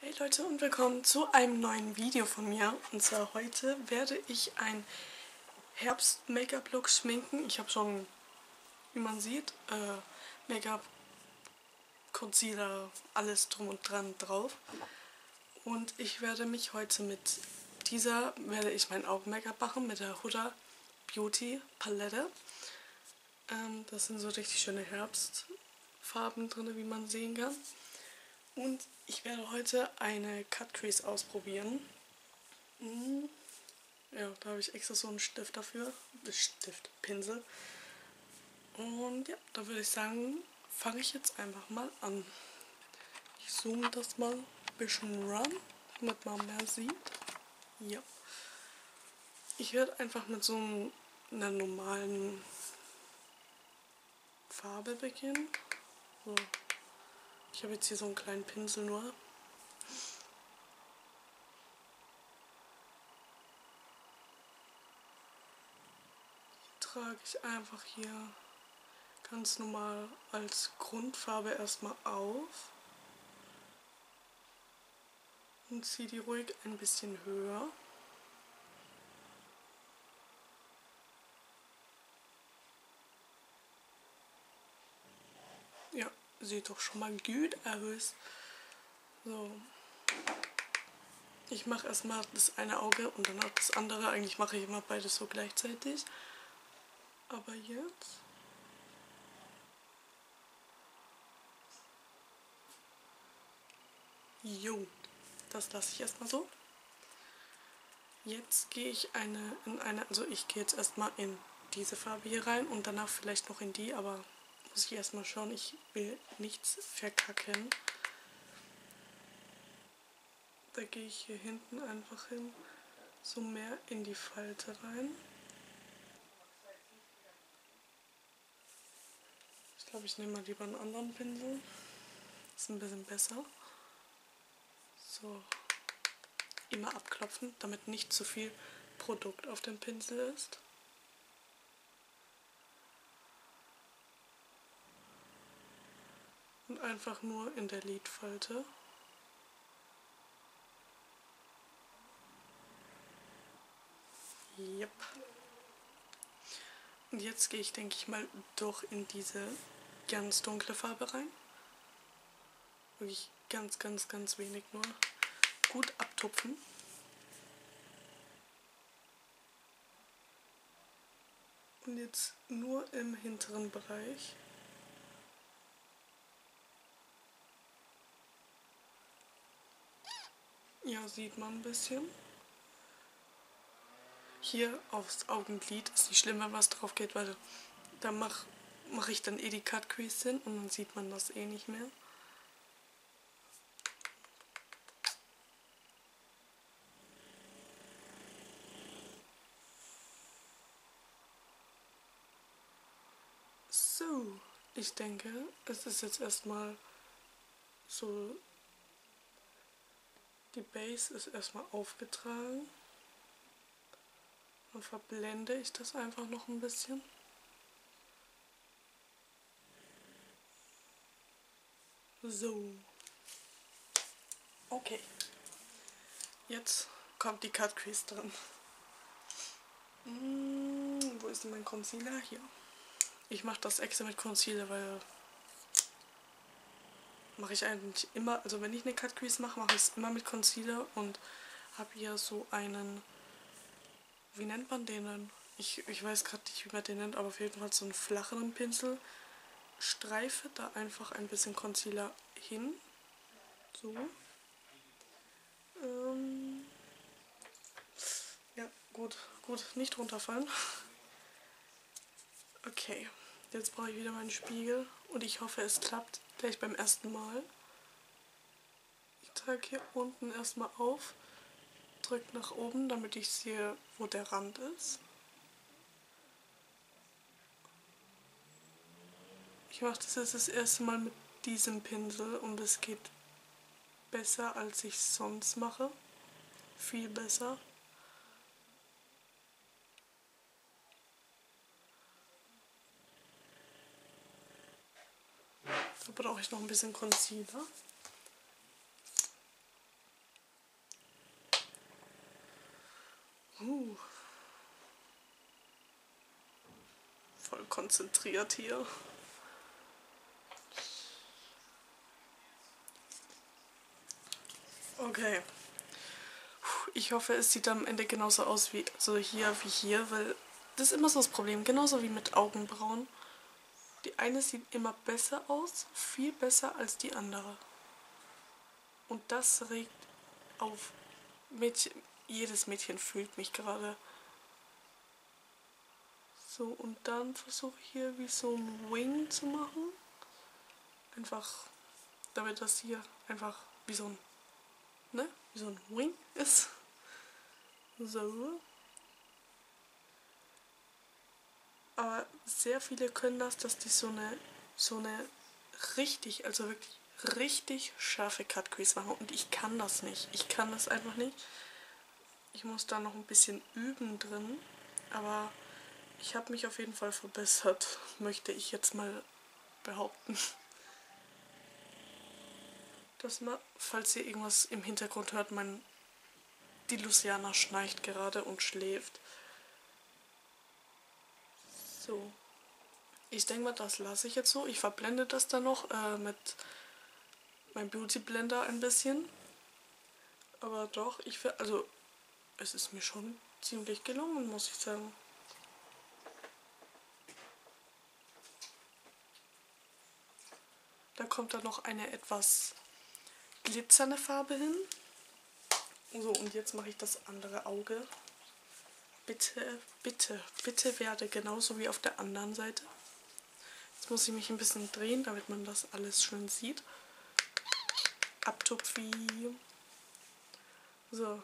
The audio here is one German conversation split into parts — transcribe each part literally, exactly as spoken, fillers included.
Hey Leute und willkommen zu einem neuen Video von mir. Und zwar heute werde ich ein Herbst-Make-up-Look schminken. Ich habe schon, wie man sieht, äh, Make-up, Concealer, alles drum und dran drauf. Und ich werde mich heute mit dieser, werde ich mein Augen-Make-up machen, mit der Huda Beauty Palette. Ähm, das sind so richtig schöne Herbstfarben drin, wie man sehen kann. Und ich werde heute eine Cut Crease ausprobieren. Ja, da habe ich extra so einen Stift dafür. Stift, Pinsel. Und ja, da würde ich sagen, fange ich jetzt einfach mal an. Ich zoome das mal ein bisschen ran, damit man mehr sieht. Ja. Ich werde einfach mit so einer normalen Farbe beginnen. So. Ich habe jetzt hier so einen kleinen Pinsel nur. Trage ich einfach hier ganz normal als Grundfarbe erstmal auf und ziehe die ruhig ein bisschen höher. Ja, sieht doch schon mal gut aus. So. Ich mache erstmal das eine Auge und dann auch das andere. Eigentlich mache ich immer beides so gleichzeitig. Aber jetzt Jo, das lasse ich erstmal so. Jetzt gehe ich eine in eine, also ich gehe jetzt erstmal in diese Farbe hier rein und danach vielleicht noch in die, aber muss ich erstmal schauen, ich will nichts verkacken. Da gehe ich hier hinten einfach hin, so mehr in die Falte rein. Ich glaube, ich nehme mal lieber einen anderen Pinsel. Das ist ein bisschen besser. So. Immer abklopfen, damit nicht zu viel Produkt auf dem Pinsel ist. Und einfach nur in der Lidfalte. Yep. Und jetzt gehe ich, denke ich mal, doch in diese ganz dunkle Farbe rein. Wirklich ganz, ganz, ganz wenig nur. Gut abtupfen. Und jetzt nur im hinteren Bereich. Ja, sieht man ein bisschen. Hier aufs Augenlid ist nicht schlimm, wenn was drauf geht, weil da mache mach ich dann eh die Cut Crease hin und dann sieht man das eh nicht mehr. So, ich denke, es ist jetzt erstmal so, die Base ist erstmal aufgetragen. Dann verblende ich das einfach noch ein bisschen. So. Okay. Jetzt kommt die Cut Crease drin. Hm, wo ist denn mein Concealer? Hier. Ich mache das extra mit Concealer, weil mache ich eigentlich immer, also wenn ich eine Cut Crease mache, mache ich es immer mit Concealer und habe hier so einen, wie nennt man den denn? Ich, ich weiß gerade nicht, wie man den nennt, aber auf jeden Fall so einen flacheren Pinsel. Streife da einfach ein bisschen Concealer hin. So. Ähm ja, gut, gut, nicht runterfallen. Okay, jetzt brauche ich wieder meinen Spiegel und ich hoffe, es klappt gleich beim ersten Mal. Ich trage hier unten erstmal auf, drücke nach oben, damit ich sehe, wo der Rand ist. Ich mache das jetzt das erste Mal mit diesem Pinsel und es geht besser, als ich es sonst mache. Viel besser. Da brauche ich noch ein bisschen Concealer. konzentriert hier. Okay. Ich hoffe, es sieht am Ende genauso aus wie so hier wie hier, weil das ist immer so das Problem. Genauso wie mit Augenbrauen. Die eine sieht immer besser aus, viel besser als die andere. Und das regt auf. Mädchen, jedes Mädchen fühlt mich gerade. So, und dann versuche ich hier wie so ein Wing zu machen. Einfach, damit das hier einfach wie so ein, ne, wie so ein Wing ist. So. Aber sehr viele können das, dass die so eine, so eine richtig, also wirklich richtig scharfe Cut Crease machen. Und ich kann das nicht. Ich kann das einfach nicht. Ich muss da noch ein bisschen üben drin. Aber ich habe mich auf jeden Fall verbessert, möchte ich jetzt mal behaupten. Das mal, falls ihr irgendwas im Hintergrund hört, mein, die Luciana schnarcht gerade und schläft. So. Ich denke mal, das lasse ich jetzt so. Ich verblende das dann noch äh, mit meinem Beauty Blender ein bisschen. Aber doch, ich finde, also es ist mir schon ziemlich gelungen, muss ich sagen. Da kommt dann noch eine etwas glitzernde Farbe hin. So, und jetzt mache ich das andere Auge. Bitte, bitte, bitte werde genauso wie auf der anderen Seite. Jetzt muss ich mich ein bisschen drehen, damit man das alles schön sieht. Abtupfi. So.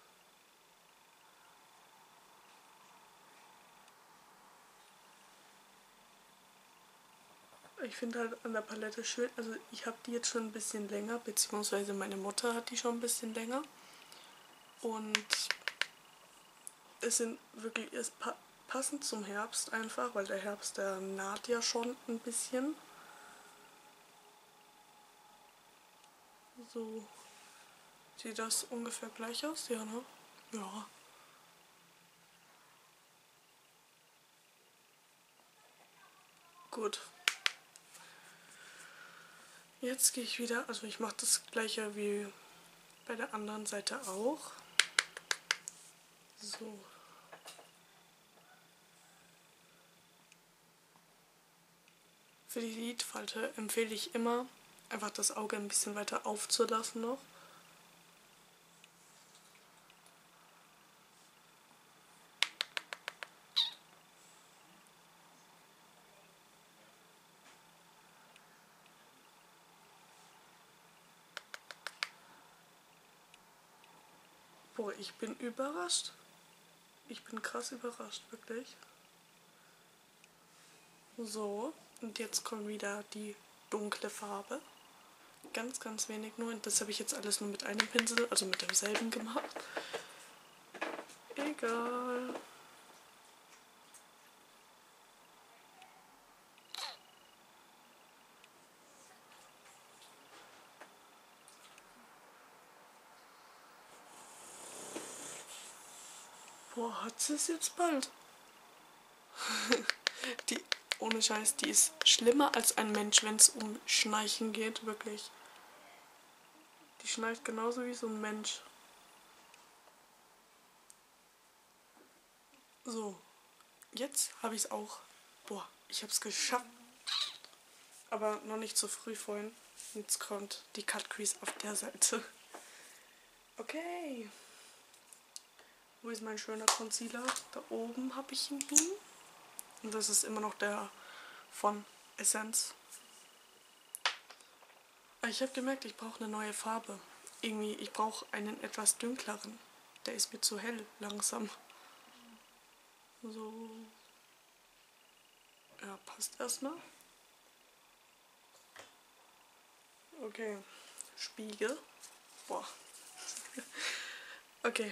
Ich finde halt an der Palette schön, also ich habe die jetzt schon ein bisschen länger, beziehungsweise meine Mutter hat die schon ein bisschen länger. Und es sind wirklich, es pa passend zum Herbst einfach, weil der Herbst, der naht ja schon ein bisschen. So sieht das ungefähr gleich aus, ja, ne? Ja. Gut. Jetzt gehe ich wieder, also ich mache das gleiche wie bei der anderen Seite auch. So. Für die Lidfalte empfehle ich immer, einfach das Auge ein bisschen weiter aufzulassen noch. Boah, ich bin überrascht. Ich bin krass überrascht, wirklich. So, und jetzt kommt wieder die dunkle Farbe. Ganz, ganz wenig nur. Und das habe ich jetzt alles nur mit einem Pinsel, also mit demselben gemacht. Egal. Boah, hat sie es jetzt bald? Die, ohne Scheiß, die ist schlimmer als ein Mensch, wenn es um Schnarchen geht, wirklich. Die schnarcht genauso wie so ein Mensch. So, jetzt habe ich es auch. Boah, ich habe es geschafft. Aber noch nicht so früh vorhin. Jetzt kommt die Cut Crease auf der Seite. Okay. Wo ist mein schöner Concealer? Da oben habe ich ihn hin. Und das ist immer noch der von Essence. Ich habe gemerkt, ich brauche eine neue Farbe. Irgendwie, ich brauche einen etwas dünkleren. Der ist mir zu hell, langsam. So. Ja, passt erstmal. Okay. Spiegel. Boah. Okay.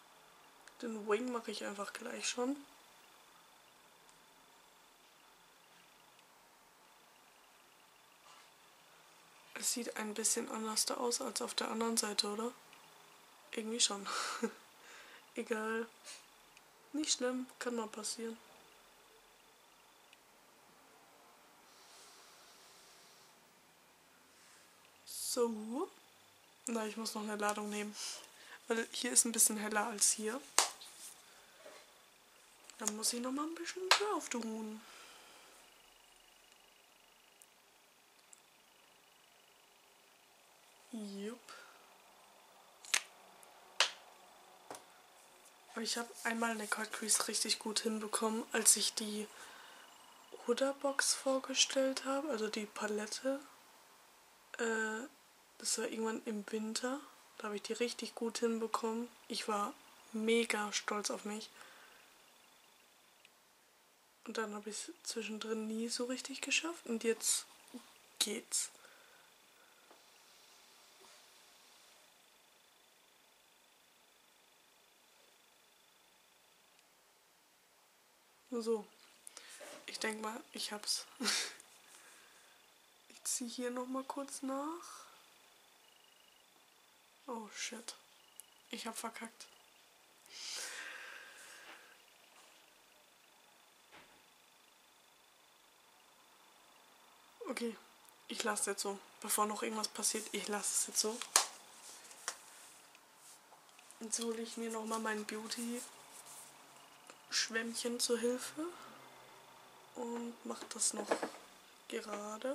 Den Wing mache ich einfach gleich schon. Das sieht ein bisschen anders da aus als auf der anderen Seite, oder? Irgendwie schon. Egal. Nicht schlimm, kann mal passieren. So. Na, ich muss noch eine Ladung nehmen. Weil hier ist ein bisschen heller als hier. Dann muss ich noch mal ein bisschen drauf tun. Jupp. Aber ich habe einmal eine Cut Crease richtig gut hinbekommen, als ich die Huda-Box vorgestellt habe, also die Palette. Äh, das war irgendwann im Winter. Da habe ich die richtig gut hinbekommen. Ich war mega stolz auf mich. Und dann habe ich es zwischendrin nie so richtig geschafft. Und jetzt geht's. So. Ich denke mal, ich hab's. Ich ziehe hier nochmal kurz nach. Oh shit. Ich hab verkackt. Okay, ich lasse es jetzt so. Bevor noch irgendwas passiert, ich lasse es jetzt so. Jetzt hole ich mir nochmal mein Beauty-Schwämmchen zur Hilfe. Und mache das noch gerade.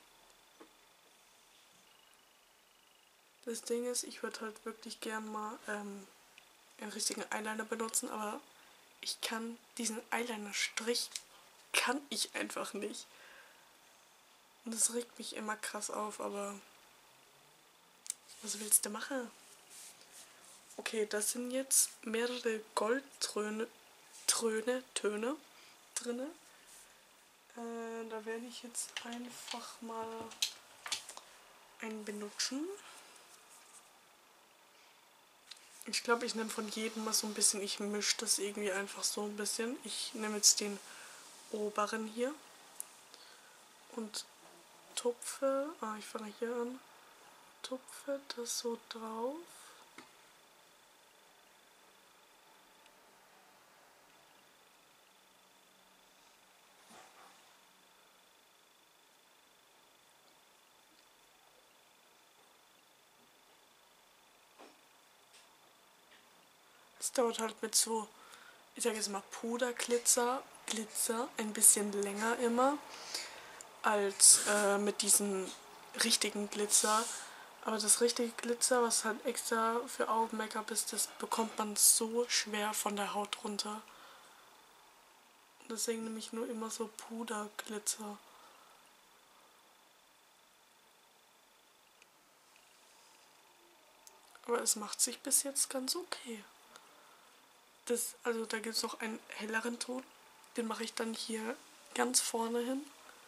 Das Ding ist, ich würde halt wirklich gern mal ähm, einen richtigen Eyeliner benutzen, aber ich kann diesen Eyeliner-Strich kann ich einfach nicht. Und das regt mich immer krass auf, aber was willst du machen? Okay, das sind jetzt mehrere Goldtröne, Tröne, Töne drinne. Äh, da werde ich jetzt einfach mal einen benutzen. Ich glaube, ich nehme von jedem mal so ein bisschen. Ich mische das irgendwie einfach so ein bisschen. Ich nehme jetzt den oberen hier und tupfe. Ah, ich fange hier an. Tupfe das so drauf. Es dauert halt mit so, ich sage jetzt mal Puderglitzer, Glitzer ein bisschen länger immer als äh, mit diesem richtigen Glitzer. Aber das richtige Glitzer, was halt extra für Augen-Make-up ist, das bekommt man so schwer von der Haut runter. Deswegen nehme ich nur immer so Puderglitzer. Aber es macht sich bis jetzt ganz okay. Das, also da gibt es noch einen helleren Ton. Den mache ich dann hier ganz vorne hin.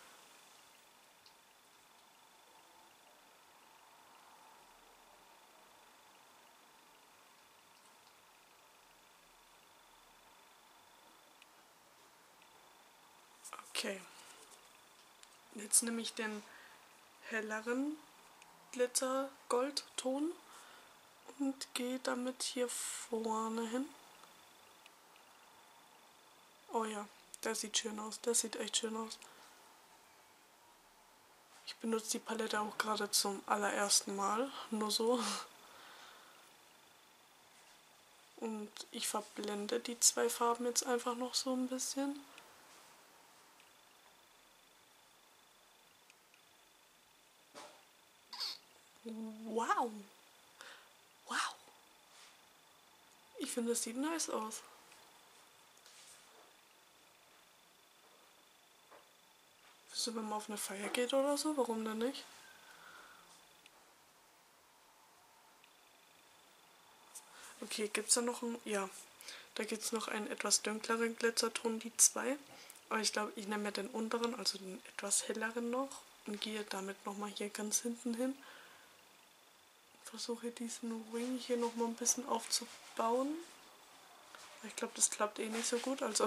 Okay. Jetzt nehme ich den helleren Glitzer-Goldton und gehe damit hier vorne hin. Oh ja, das sieht schön aus. Das sieht echt schön aus. Ich benutze die Palette auch gerade zum allerersten Mal. Nur so. Und ich verblende die zwei Farben jetzt einfach noch so ein bisschen. Wow! Wow! Ich finde, das sieht nice aus. So, wenn man auf eine Feier geht oder so, warum denn nicht? Okay, gibt's da noch einen? Ja, da gibt es noch einen etwas dunkleren Glitzerton, die zwei. Aber ich glaube, ich nehme mir den unteren, also den etwas helleren noch und gehe damit nochmal hier ganz hinten hin. Versuche diesen Ring hier nochmal ein bisschen aufzubauen. Ich glaube, das klappt eh nicht so gut, also...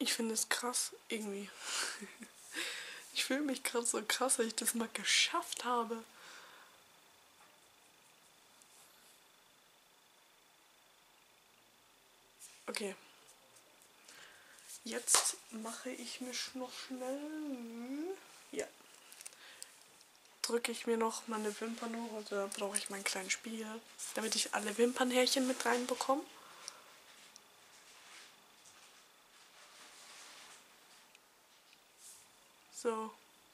Ich finde es krass, irgendwie. Ich fühle mich gerade so krass, dass ich das mal geschafft habe. Okay. Jetzt mache ich mich noch schnell. Ja. Drücke ich mir noch meine Wimpern hoch. Also da brauche ich meinen kleinen Spiegel, damit ich alle Wimpernhärchen mit reinbekomme. So.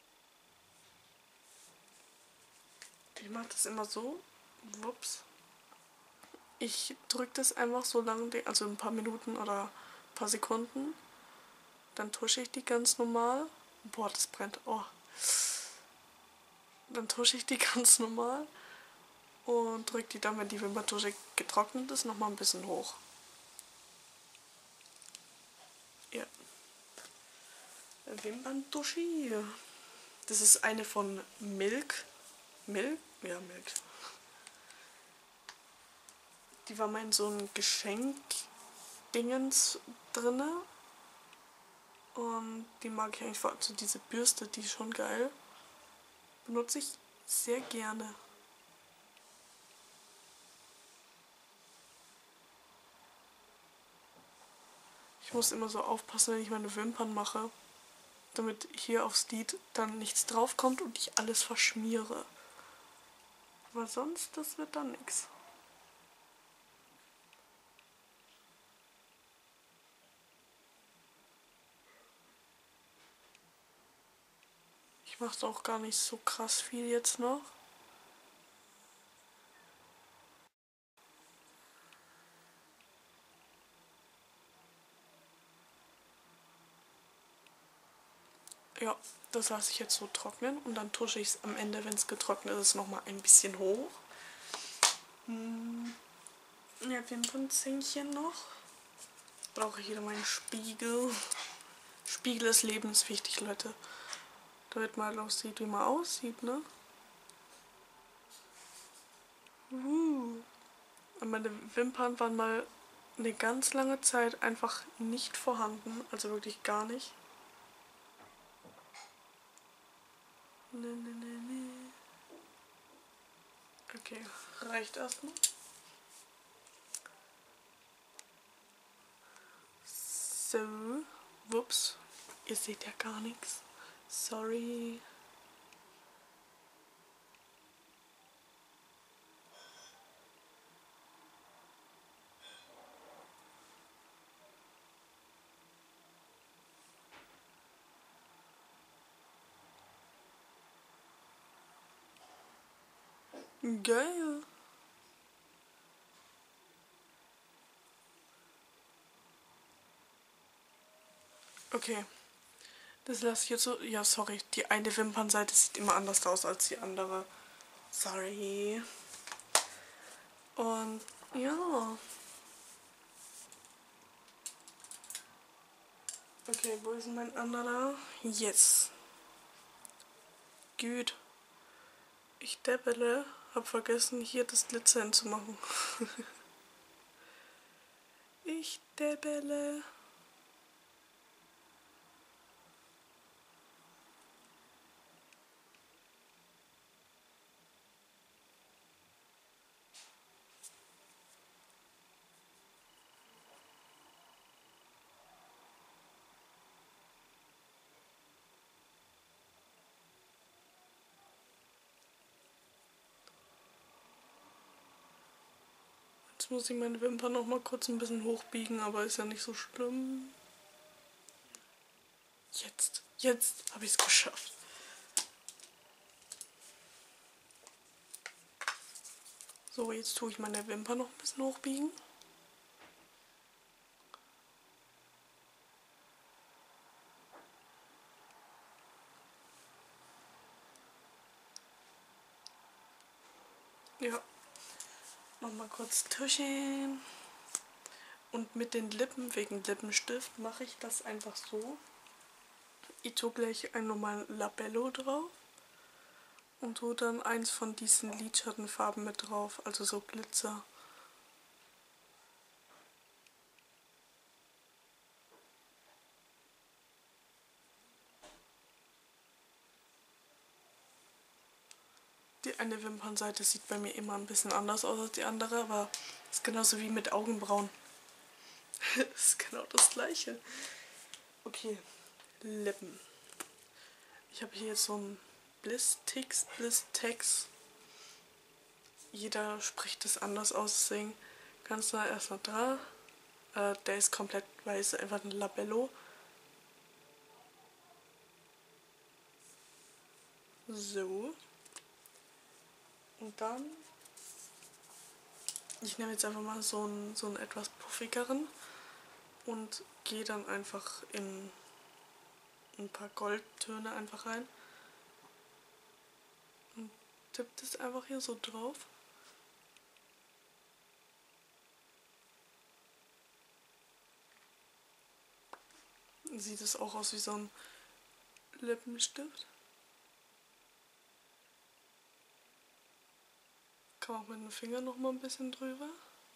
Ich mache das immer so. Wups. Ich drücke das einfach so lange, also ein paar Minuten oder ein paar Sekunden. Dann tusche ich die ganz normal. Boah, das brennt. Oh. Dann tusche ich die ganz normal und drücke die dann, wenn die Wimperntusche getrocknet ist, nochmal ein bisschen hoch. Ja. Wimperntusche. Das ist eine von Milk. Milk? Ja, Milk. Die war mal in so ein Geschenk-Dingens drinne. Und die mag ich eigentlich, also diese Bürste, die ist schon geil. Benutze ich sehr gerne. Ich muss immer so aufpassen, wenn ich meine Wimpern mache, damit hier aufs Lid dann nichts draufkommt und ich alles verschmiere. Aber sonst, das wird dann nichts. Ich mache auch gar nicht so krass viel jetzt noch. Ja, das lasse ich jetzt so trocknen und dann tusche ich es am Ende, wenn es getrocknet ist, nochmal ein bisschen hoch. Hm. Ja, Wimpernzähnchen noch. Brauche ich wieder meinen Spiegel. Spiegel ist lebenswichtig, Leute. Damit man aussieht, wie man aussieht, ne? Uh. Und meine Wimpern waren mal eine ganz lange Zeit einfach nicht vorhanden. Also wirklich gar nicht. Ne, ne, ne, ne. Okay, reicht erstmal. So, wups. Ihr seht ja gar nichts. Sorry. Geil. Okay. Das lasse ich jetzt so. Ja, sorry. Die eine Wimpernseite sieht immer anders aus als die andere. Sorry. Und ja. Okay, wo ist mein anderer? Yes. Gut. Ich deppele. Hab vergessen, hier das Glitzer hinzumachen. Ich deppele. Jetzt muss ich meine Wimpern noch mal kurz ein bisschen hochbiegen, aber ist ja nicht so schlimm. Jetzt, jetzt habe ich es geschafft. So, jetzt tue ich meine Wimpern noch ein bisschen hochbiegen. Ja. Nochmal kurz tuschen. Und mit den Lippen, wegen Lippenstift, mache ich das einfach so. Ich tue gleich einen normalen Labello drauf. Und tue dann eins von diesen Lidschattenfarben mit drauf, also so Glitzer. die eine Wimpernseite sieht bei mir immer ein bisschen anders aus als die andere, aber ist genauso wie mit Augenbrauen. Ist genau das gleiche. Okay, Lippen. Ich habe hier jetzt so ein Bliss-Tix, Bliss-Tex. Jeder spricht das anders aus, deswegen ganz nah erstmal da. Äh, der ist komplett weiß, einfach ein Labello. So. Und dann, ich nehme jetzt einfach mal so einen, so einen etwas puffigeren und gehe dann einfach in ein paar Goldtöne einfach rein. Und tippe das einfach hier so drauf. Sieht es auch aus wie so ein Lippenstift. Kann auch mit dem Finger noch mal ein bisschen drüber.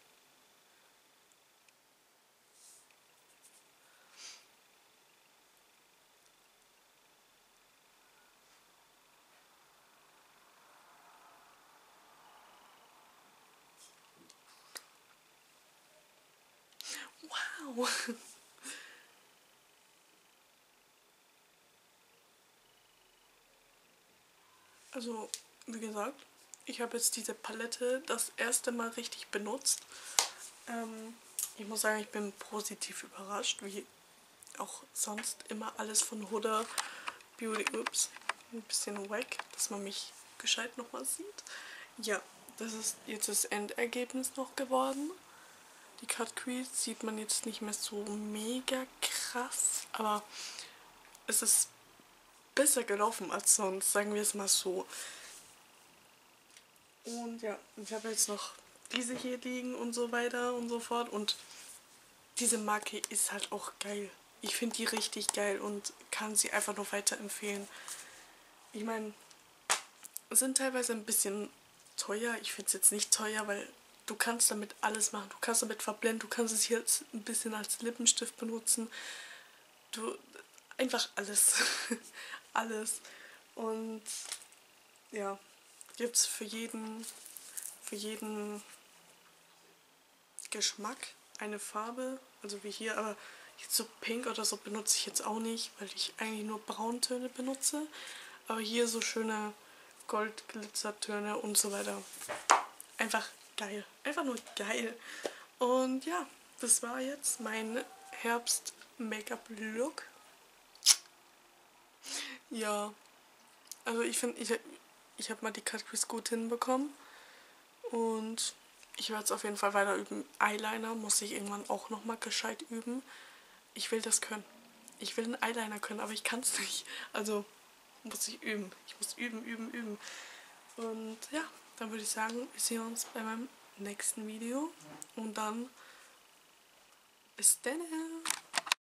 Wow! Also, wie gesagt, ich habe jetzt diese Palette das erste Mal richtig benutzt. Ähm, ich muss sagen, ich bin positiv überrascht, wie auch sonst immer alles von Huda Beauty. Ups, ein bisschen wack, dass man mich gescheit nochmal sieht. Ja, das ist jetzt das Endergebnis noch geworden. Die Cut Crease sieht man jetzt nicht mehr so mega krass, aber es ist besser gelaufen als sonst, sagen wir es mal so. Und ja, ich habe jetzt noch diese hier liegen und so weiter und so fort. Und diese Marke ist halt auch geil. Ich finde die richtig geil und kann sie einfach nur weiterempfehlen. Ich meine, sind teilweise ein bisschen teuer. Ich finde es jetzt nicht teuer, weil du kannst damit alles machen. Du kannst damit verblenden, du kannst es jetzt ein bisschen als Lippenstift benutzen. Du, einfach alles. Alles. Und ja, gibt es für jeden, für jeden Geschmack eine Farbe. Also wie hier, aber jetzt so pink oder so benutze ich jetzt auch nicht, weil ich eigentlich nur Brauntöne benutze. Aber hier so schöne Goldglitzertöne und so weiter. Einfach geil. Einfach nur geil. Und ja, das war jetzt mein Herbst-Make-up-Look. Ja, also ich finde, ich, ich habe mal die Cut Crease gut hinbekommen. Und ich werde es auf jeden Fall weiter üben. Eyeliner muss ich irgendwann auch nochmal gescheit üben. Ich will das können. Ich will einen Eyeliner können, aber ich kann es nicht. Also muss ich üben. Ich muss üben, üben, üben. Und ja, dann würde ich sagen, wir sehen uns bei meinem nächsten Video. Und dann bis dann.